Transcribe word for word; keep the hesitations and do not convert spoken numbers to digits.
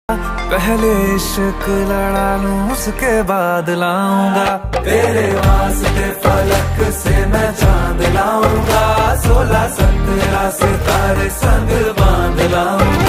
पहले इश्क लड़ा लूं उसके बाद लाऊंगा, तेरे वास्ते फलक से मैं चांद लाऊंगा, सोलह सत्रह सितारे संग बांध लाऊंगा।